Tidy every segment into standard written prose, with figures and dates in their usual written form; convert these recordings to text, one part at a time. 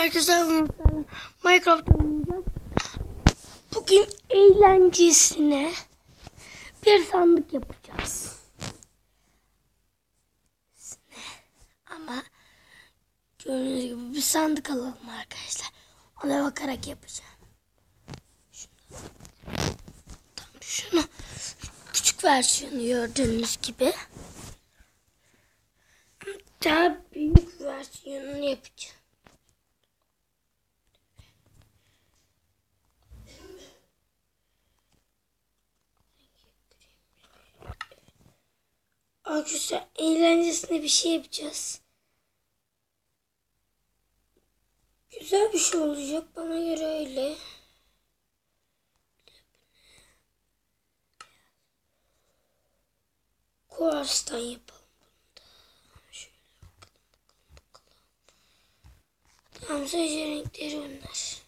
Herkese Minecraft oynayacağız. Bugün eğlencesine bir sandık yapacağız. Ama gördüğünüz gibi bir sandık alalım arkadaşlar. Ona bakarak yapacağım. Şunu küçük versiyonu gördüğünüz gibi. Daha büyük versiyonunu yapacağım. Arkadaşlar eğlencesine bir şey yapacağız. Güzel bir şey olacak bana göre öyle. Kuarstan yapalım bunu da. Şöyle bakalım. Tamam, sadece renkleri bunlar.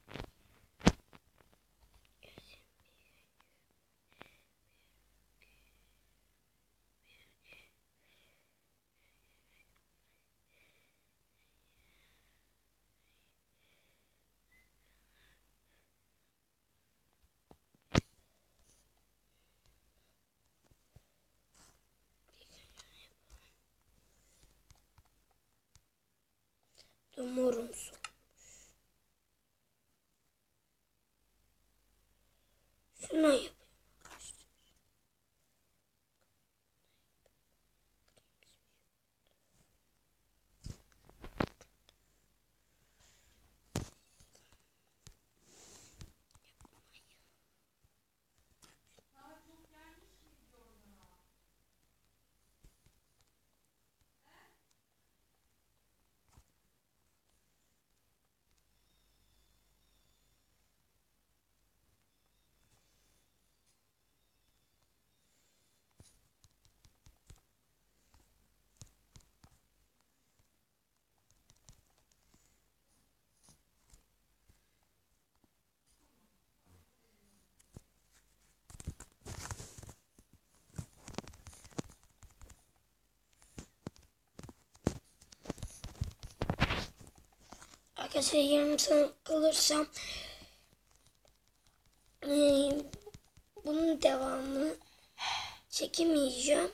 Morumsu. Şuna yapayım. Arkadaşlar yarım saat kalırsam bunun devamını çekemeyeceğim.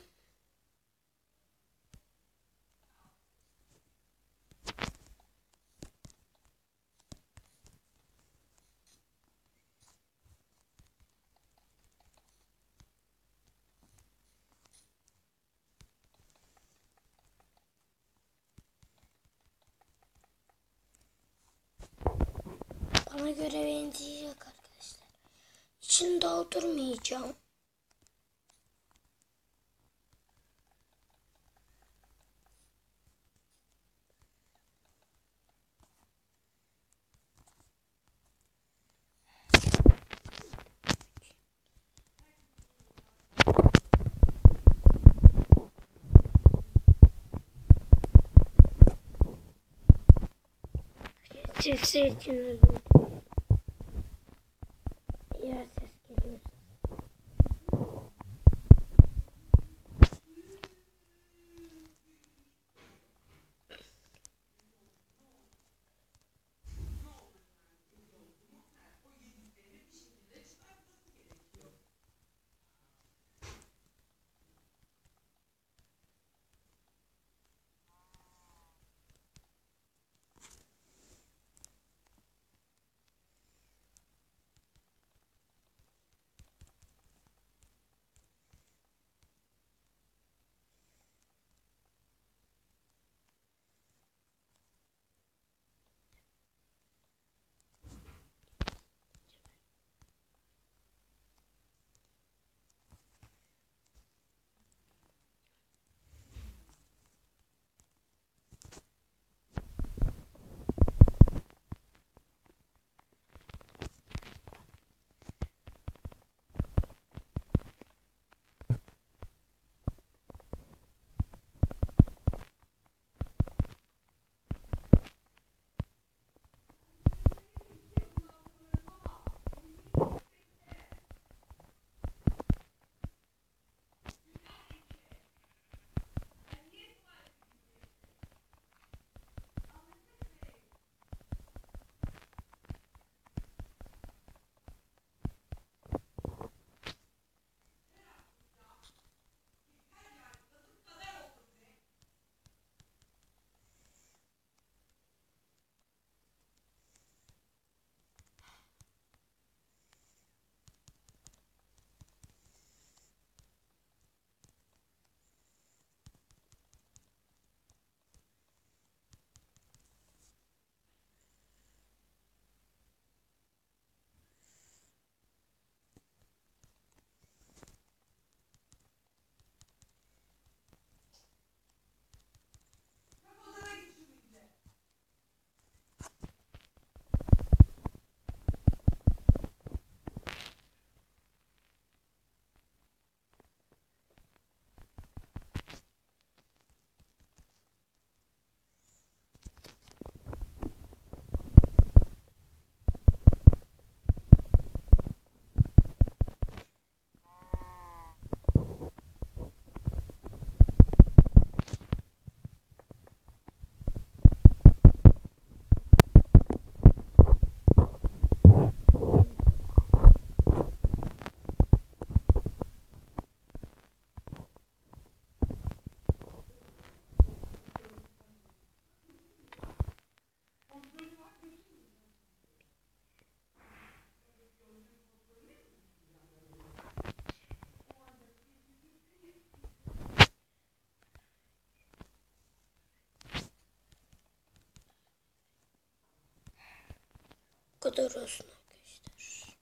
Bana göre benzeyecek arkadaşlar. İçini doldurmayacağım. Sesi için özür dilerim. Yer ses geliyor. kadar olsun arkadaşlar.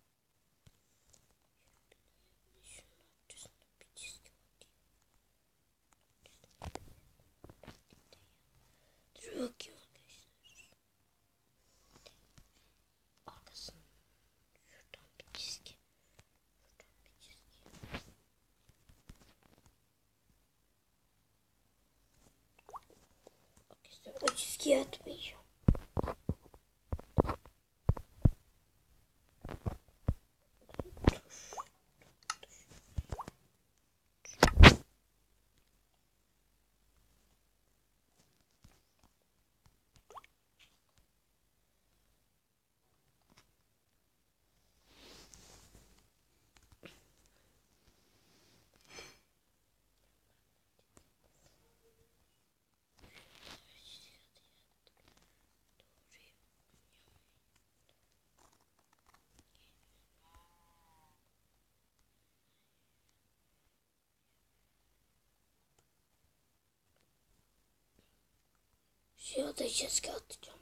Dur bakayım arkadaşlar. Arkasından şuradan bir çizgi. Arkadaşlar o çizgiyi atmayacağım. Şuraya da çizgi atacağım.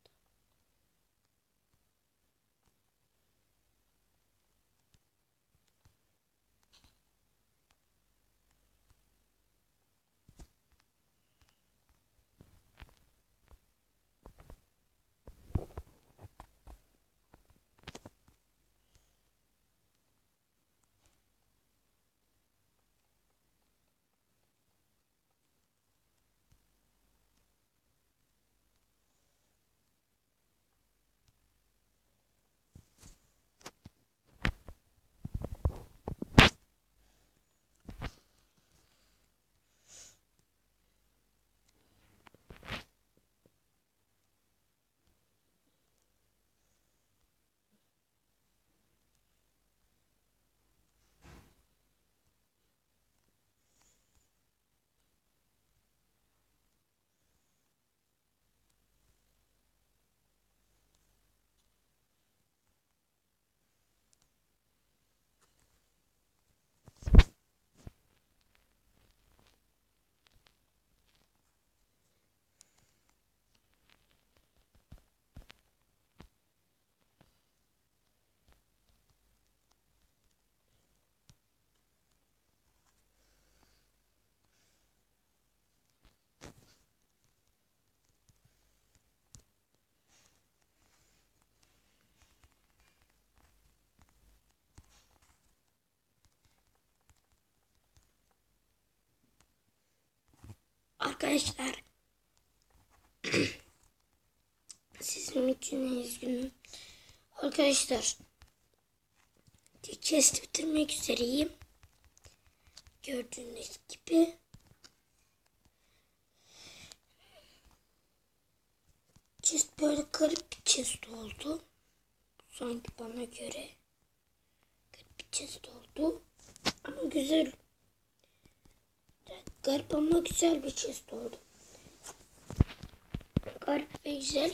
Arkadaşlar sizin için üzgünüm. Arkadaşlar chest bitirmek üzereyim. Gördüğünüz gibi. Chest böyle garip bir chest oldu. Sanki bana göre garip bir chest oldu. Ama güzel. Garip ama güzel bir chest oldu. Garip ve güzel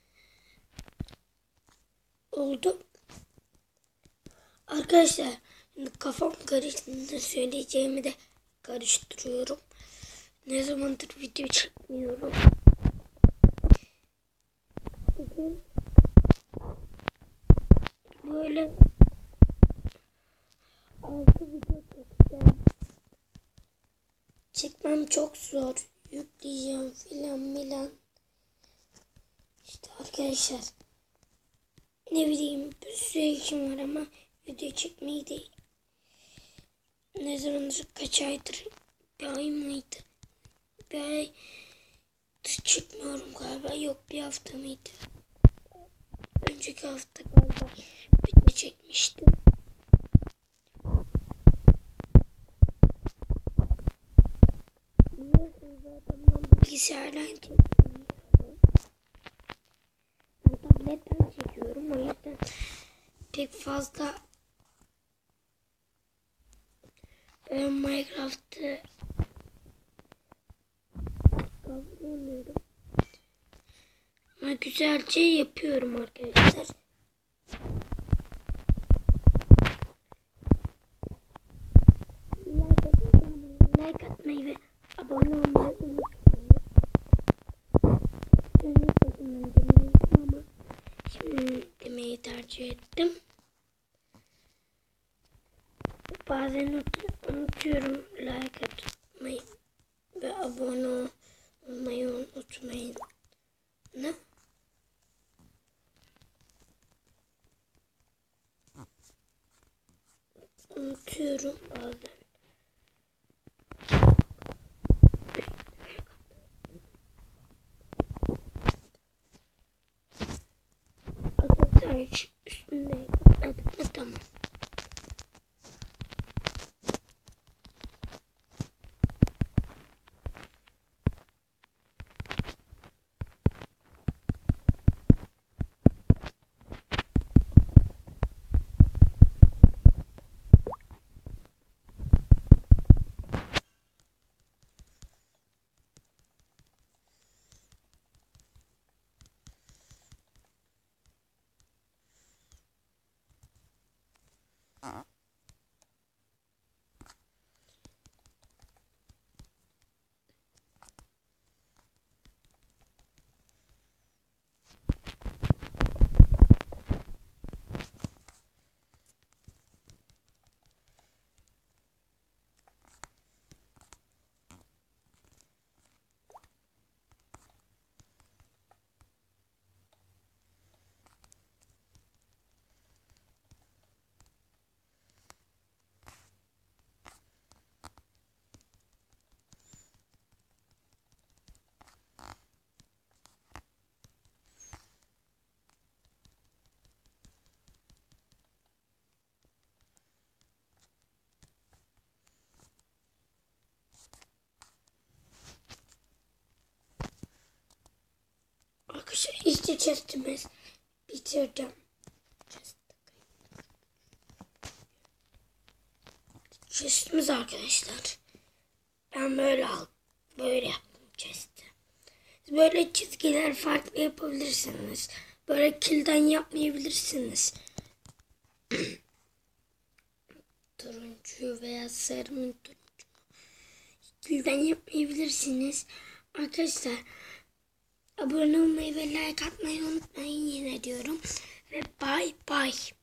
oldu. Arkadaşlar şimdi kafam karıştığında söyleyeceğimi de karıştırıyorum. Ne zamandır video çekmiyorum. Bugün böyle 6 video çekeceğim. Çekmem çok zor. Yükleyeceğim filan. İşte arkadaşlar. Ne bileyim bir sürü işim var ama video çekmeyi değil. Ne zamandır kaç aydır? Bir ay mıydı? Bir ay çıkmıyorum galiba. Yok bir hafta mıydı? Önceki hafta galiba video çekmiştim. Biliyorsunuz zaten ben bilgisayardan çekiyorum. Ben tabletten çekiyorum. O yüzden pek fazla Minecraft'ı kavramıyorum. Ama güzelce yapıyorum arkadaşlar. Like atmayı ve abone olmayı unutmayın. Dönüp dedim ama şimdi demeye tercih ettim. Bazen unutuyorum, like atmayı ve abone olmayı unutmayın. Ne? Unutuyorum bazen. Arkadaşlar hiç üstünde tamam. Arkadaşlar işte chest'imiz bitirdim. Chest'imiz arkadaşlar. Ben böyle aldım. Böyle yaptım chest'i. Böyle çizgiler farklı yapabilirsiniz. Böyle kilden yapmayabilirsiniz. Turuncu veya sarı mı turuncu. Kilden yapmayabilirsiniz. Arkadaşlar abone olmayı ve like atmayı unutmayın yine diyorum. Ve bye bye.